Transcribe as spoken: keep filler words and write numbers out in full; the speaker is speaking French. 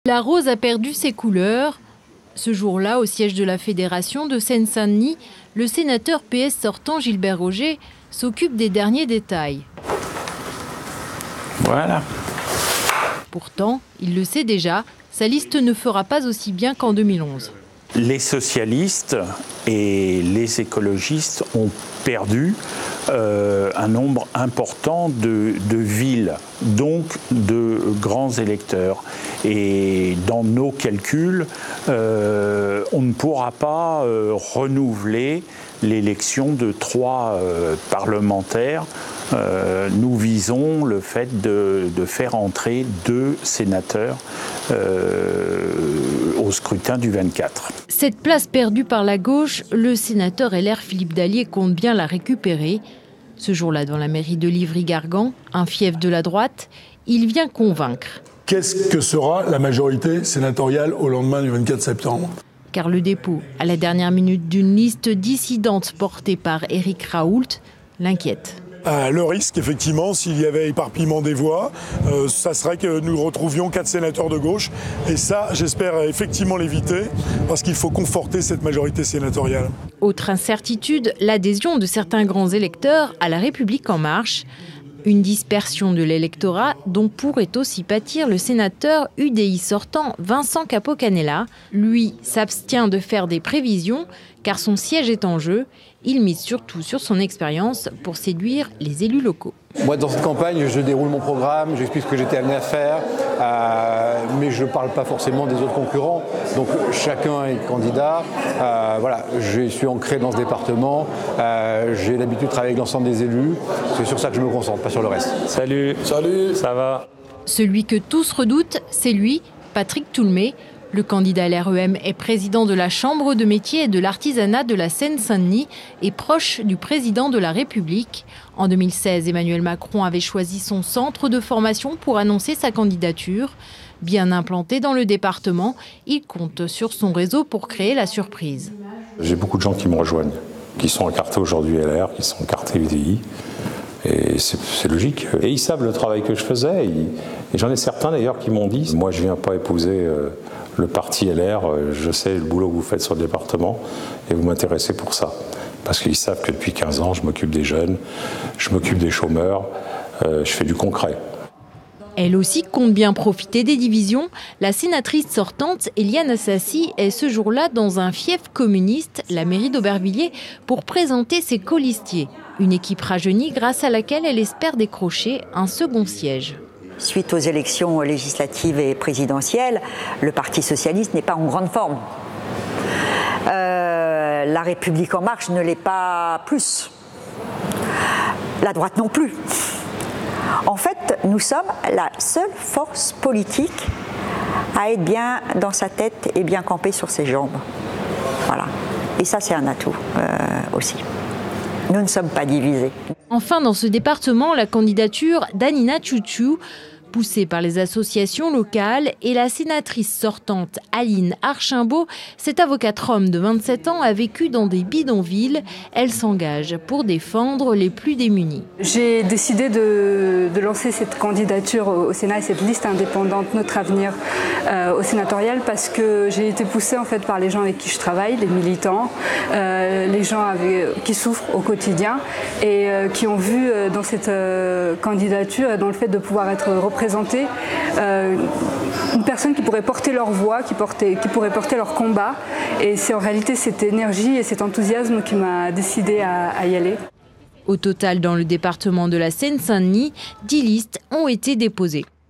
La rose a perdu ses couleurs. Ce jour-là, au siège de la Fédération de Seine-Saint-Denis, le sénateur P S sortant Gilbert Roger s'occupe des derniers détails. Voilà. Pourtant, il le sait déjà, sa liste ne fera pas aussi bien qu'en deux mille onze. Les socialistes et les écologistes ont perdu euh, un nombre important de, de villes, donc de grands électeurs. Et dans nos calculs, euh, on ne pourra pas euh, renouveler l'élection de trois euh, parlementaires. Euh, nous visons le fait de, de faire entrer deux sénateurs euh, au scrutin du vingt-quatre. Cette place perdue par la gauche, le sénateur L R Philippe Dallier compte bien la récupérer. Ce jour-là, dans la mairie de Livry-Gargan, un fief de la droite, il vient convaincre. Qu'est-ce que sera la majorité sénatoriale au lendemain du vingt-quatre septembre ? Car le dépôt, à la dernière minute, d'une liste dissidente portée par Éric Raoult l'inquiète. Euh, le risque, effectivement, s'il y avait éparpillement des voix, euh, ça serait que nous retrouvions quatre sénateurs de gauche. Et ça, j'espère effectivement l'éviter, parce qu'il faut conforter cette majorité sénatoriale. Autre incertitude, l'adhésion de certains grands électeurs à La République En Marche. Une dispersion de l'électorat dont pourrait aussi pâtir le sénateur U D I sortant Vincent Capo-Canella. Lui s'abstient de faire des prévisions car son siège est en jeu. Il mise surtout sur son expérience pour séduire les élus locaux. Moi, dans cette campagne, je déroule mon programme, j'explique ce que j'étais amené à faire, euh, mais je ne parle pas forcément des autres concurrents. Donc chacun est candidat. Euh, voilà, je suis ancré dans ce département. Euh, j'ai l'habitude de travailler avec l'ensemble des élus. C'est sur ça que je me concentre, pas sur le reste. Salut. Salut. Ça va ? Celui que tous redoutent, c'est lui, Patrick Toulmé. Le candidat L R E M est président de la Chambre de métiers et de l'artisanat de la Seine-Saint-Denis et proche du président de la République. En deux mille seize, Emmanuel Macron avait choisi son centre de formation pour annoncer sa candidature. Bien implanté dans le département, il compte sur son réseau pour créer la surprise. J'ai beaucoup de gens qui me rejoignent, qui sont encartés aujourd'hui L R, qui sont encartés U D I. Et c'est, c'est logique. Et ils savent le travail que je faisais. Et j'en ai certains d'ailleurs qui m'ont dit, moi je ne viens pas épouser euh, le parti L R, je sais le boulot que vous faites sur le département et vous m'intéressez pour ça. Parce qu'ils savent que depuis quinze ans, je m'occupe des jeunes, je m'occupe des chômeurs, euh, je fais du concret. Elle aussi compte bien profiter des divisions. La sénatrice sortante, Éliane Assassi, est ce jour-là dans un fief communiste, la mairie d'Aubervilliers, pour présenter ses colistiers. Une équipe rajeunie grâce à laquelle elle espère décrocher un second siège. Suite aux élections législatives et présidentielles, le Parti socialiste n'est pas en grande forme. Euh, la République En Marche ne l'est pas plus. La droite non plus. En fait, nous sommes la seule force politique à être bien dans sa tête et bien campée sur ses jambes. Voilà. Et ça, c'est un atout euh, aussi. Nous ne sommes pas divisés. Enfin, dans ce département, la candidature d'Anina Tchouchou, poussée par les associations locales, et la sénatrice sortante Aline Archimbaud, cette avocate rom de vingt-sept ans a vécu dans des bidonvilles. Elle s'engage pour défendre les plus démunis. J'ai décidé de, de lancer cette candidature au Sénat et cette liste indépendante Notre Avenir euh, au sénatorial parce que j'ai été poussée en fait par les gens avec qui je travaille, les militants, euh, les gens avec, qui souffrent au quotidien et euh, qui ont vu euh, dans cette euh, candidature, dans le fait de pouvoir être représentés, présenter euh, une personne qui pourrait porter leur voix, qui, portait, qui pourrait porter leur combat. Et c'est en réalité cette énergie et cet enthousiasme qui m'a décidé à, à y aller. Au total, dans le département de la Seine-Saint-Denis, dix listes ont été déposées.